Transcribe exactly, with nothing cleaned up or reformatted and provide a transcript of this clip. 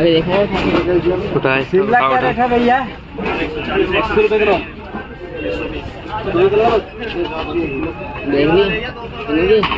अभी देखो बताए शिमला क्या रेट है भैया? एक सौ रुपए किलो। देख ली